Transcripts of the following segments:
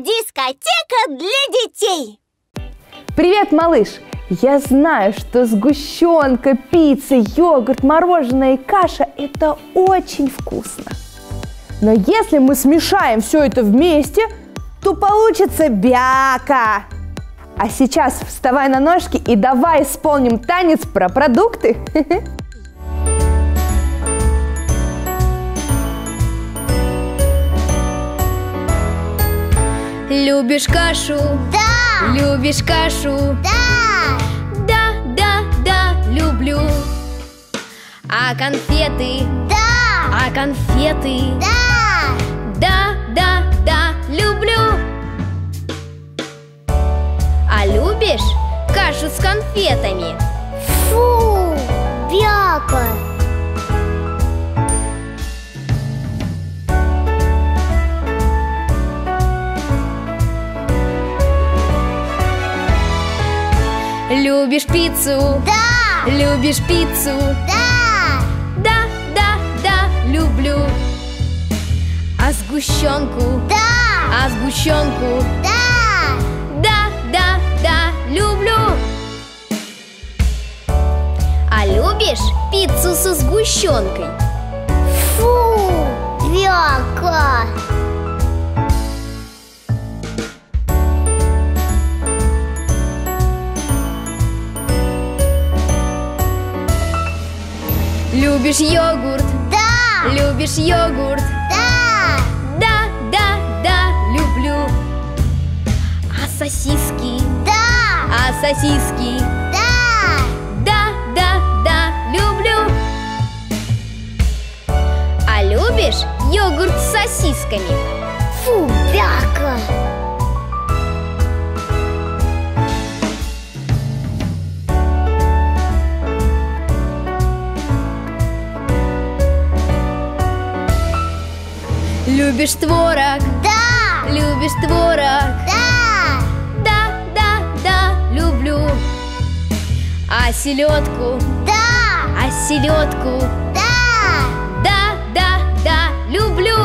Дискотека для детей. Привет, малыш! Я знаю, что сгущенка, пицца, йогурт, мороженое и каша – это очень вкусно. Но если мы смешаем все это вместе, то получится бяка. А сейчас вставай на ножки и давай исполним танец про продукты. Любишь кашу? Да! Любишь кашу? Да! Да, люблю. А конфеты? Да! А конфеты? Да! Да, люблю. А любишь кашу с конфетами? Фу! Бяка! Любишь пиццу? Да! Любишь пиццу? Да! Да, люблю. А сгущенку? Да! А сгущенку? Да! Да, люблю. А любишь пиццу со сгущенкой? Фу! Бяка! Любишь йогурт? Да! Любишь йогурт? Да! Да, люблю. А сосиски? Да! А сосиски? Да! Да, люблю. А любишь йогурт с сосисками? Фу! Бяка! Любишь творог? Да! Любишь творог? Да! Люблю. А селедку? Да! А селедку? Да, люблю.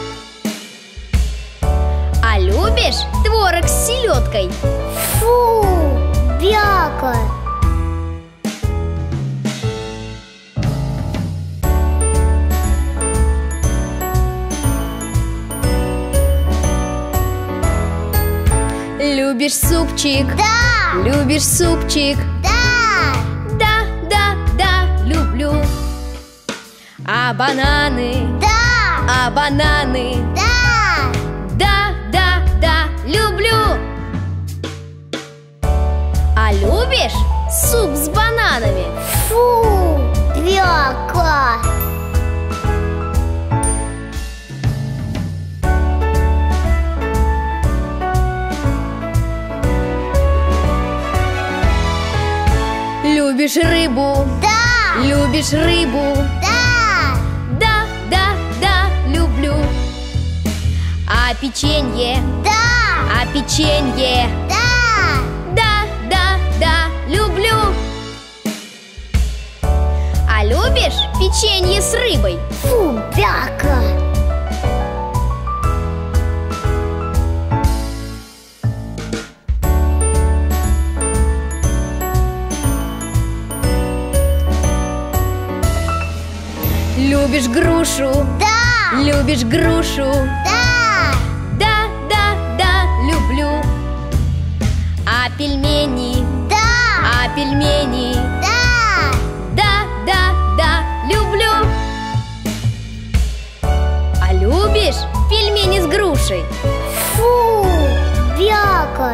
А любишь творог с селедкой? Фу! Бяка! Любишь супчик? Да! Любишь супчик? Да, люблю. А бананы? Да! А бананы? Да, люблю. А любишь суп с бананами? Фу! Бяка! Любишь рыбу? Да! Любишь рыбу? Да, люблю. А печенье? Да! А печенье? Да, люблю. А любишь печенье с рыбой? Фу! Бяка! Любишь грушу? Да! Любишь грушу? Да, люблю. А пельмени? Да! А пельмени? Да, люблю. А любишь пельмени с грушей? Фу! Бяка!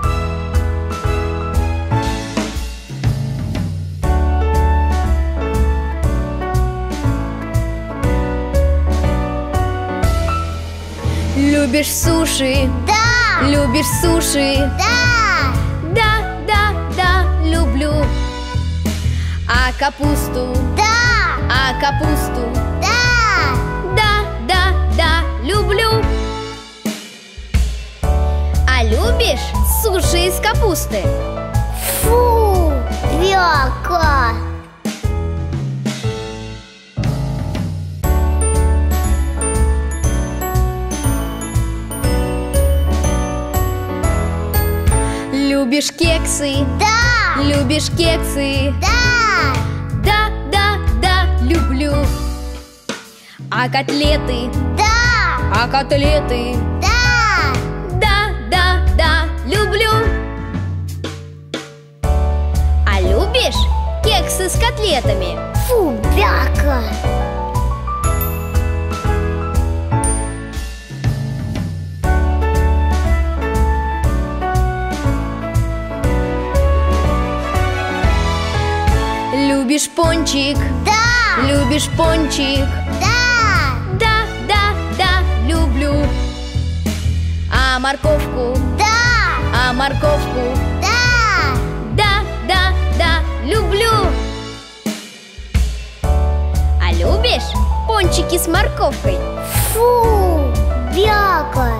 Любишь суши? Да! Любишь суши? Да, люблю. А капусту? Да! А капусту? Да, люблю. А любишь суши из капусты? Фу! Бяка! Любишь кексы? Да! Любишь кексы? Да! Да, да, да, люблю. А котлеты? Да! А котлеты? Да! Да, да, да, люблю. А любишь кексы с котлетами? Фу, бяка! Любишь пончик? Да! Любишь пончик? Да! Да, да, да, люблю. А морковку? Да! А морковку? Да! Да, да, да, люблю. А любишь пончики с морковкой? Фу, бяка!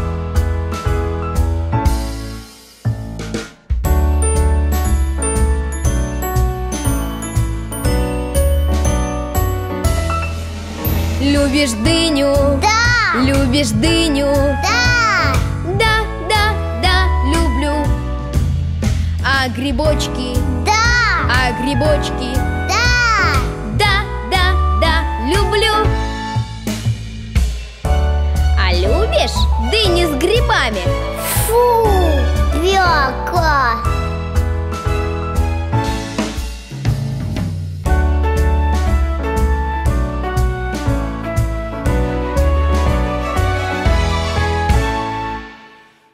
Любишь дыню? Да! Любишь дыню? Да! Да, да, да, люблю. А грибочки? Да! А грибочки? Да! Да, да, да, люблю. А любишь дыни с грибами? Фу, бяка!